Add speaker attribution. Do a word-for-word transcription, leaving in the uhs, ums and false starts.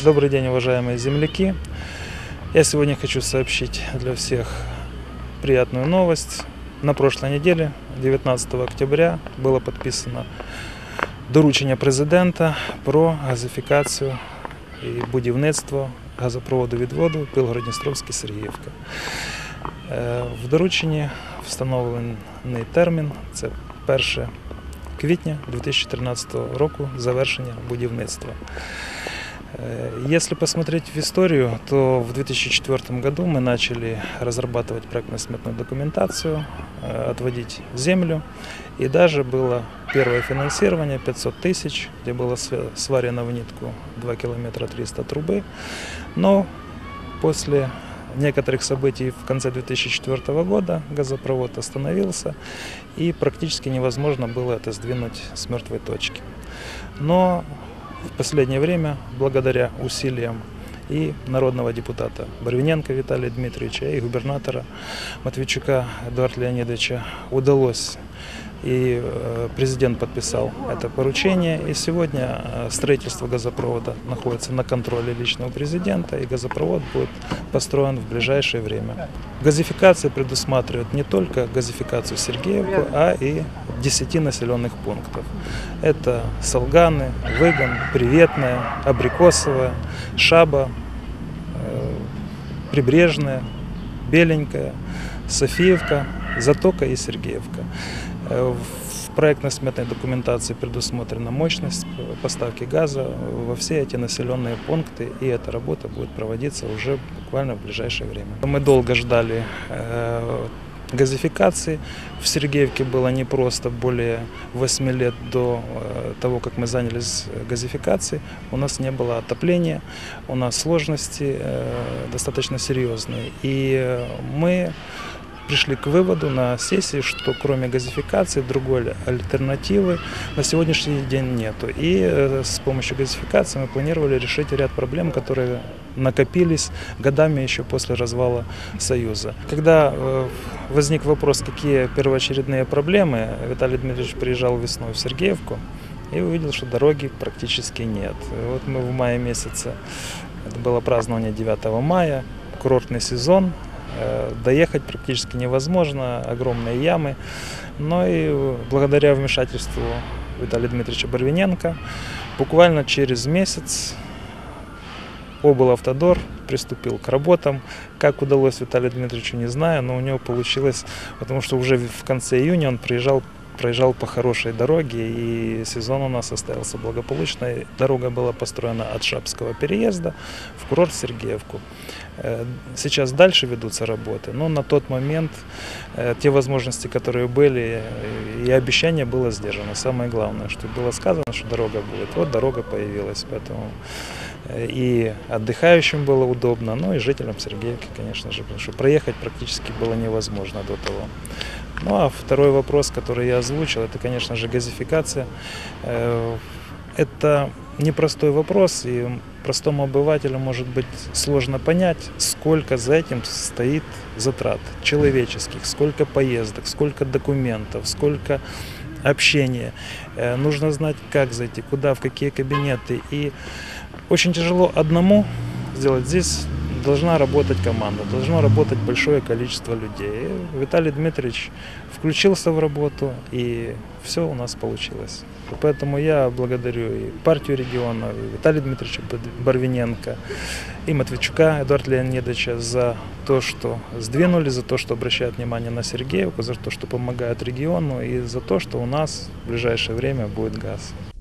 Speaker 1: Добрый день, уважаемые земляки! Я сегодня хочу сообщить для всех приятную новость. На прошлой неделе, дев'ятнадцятого октября, было подписано доручення президента про газифікацію і будівництво газопроводу відводу Білгород-Дністровський-Сергіївка. В дорученні встановлений термін – це перше квітня дві тисячі тринадцятого року завершення будівництва. Если посмотреть в историю, то в две тысячи четвёртом году мы начали разрабатывать проектно-сметную документацию, отводить землю, и даже было первое финансирование пятьсот тысяч, где было сварено в нитку два километра триста трубы, но после некоторых событий в конце две тысячи четвёртого года газопровод остановился, и практически невозможно было это сдвинуть с мертвой точки. Но в последнее время, благодаря усилиям и народного депутата Барвиненко Виталия Дмитриевича, и губернатора Матвейчука Эдуарда Леонидовича, удалось, и президент подписал это поручение, и сегодня строительство газопровода находится на контроле личного президента, и газопровод будет построен в ближайшее время. Газификация предусматривает не только газификацию Сергеевку, а и десяти населенных пунктов. Это Солганы, Выгон, Приветная, Абрикосовая, Шаба, Прибрежная, Беленькая, Софиевка, Затока и Сергеевка. В проектно-сметной документации предусмотрена мощность поставки газа во все эти населенные пункты, и эта работа будет проводиться уже буквально в ближайшее время. Мы долго ждали газификации. В Сергеевке было непросто, более восьми лет до того, как мы занялись газификацией. У нас не было отопления, у нас сложности достаточно серьезные. И мы пришли к выводу на сессии, что кроме газификации другой альтернативы на сегодняшний день нету. И с помощью газификации мы планировали решить ряд проблем, которые накопились годами еще после развала Союза. Когда возник вопрос, какие первоочередные проблемы, Виталий Дмитриевич приезжал весной в Сергеевку и увидел, что дороги практически нет. Вот мы в мае месяце, это было празднование девятого мая, курортный сезон, доехать практически невозможно, огромные ямы. Но и благодаря вмешательству Виталия Дмитриевича Барвиненко буквально через месяц облавтодор приступил к работам. Как удалось Виталию Дмитриевичу, не знаю, но у него получилось, потому что уже в конце июня он приезжал проезжал по хорошей дороге, и сезон у нас состоялся благополучно. Дорога была построена от Шапского переезда в курорт Сергеевку. Сейчас дальше ведутся работы, но на тот момент те возможности, которые были, и обещание было сдержано. Самое главное, что было сказано, что дорога будет. Вот дорога появилась, поэтому и отдыхающим было удобно, ну и жителям Сергеевки, конечно же, потому что проехать практически было невозможно до того. Ну а второй вопрос, который я озвучил, это, конечно же, газификация. Это непростой вопрос, и простому обывателю может быть сложно понять, сколько за этим стоит затрат человеческих, сколько поездок, сколько документов, сколько общения. Нужно знать, как зайти, куда, в какие кабинеты. И очень тяжело одному сделать. Здесь должна работать команда, должно работать большое количество людей. И Виталий Дмитриевич включился в работу, и все у нас получилось. Поэтому я благодарю и партию региона, и Виталия Дмитриевича Барвиненко, и Матвейчука Эдуарда Леонидовича за то, что сдвинули, за то, что обращают внимание на Сергеевку, за то, что помогают региону, и за то, что у нас в ближайшее время будет газ.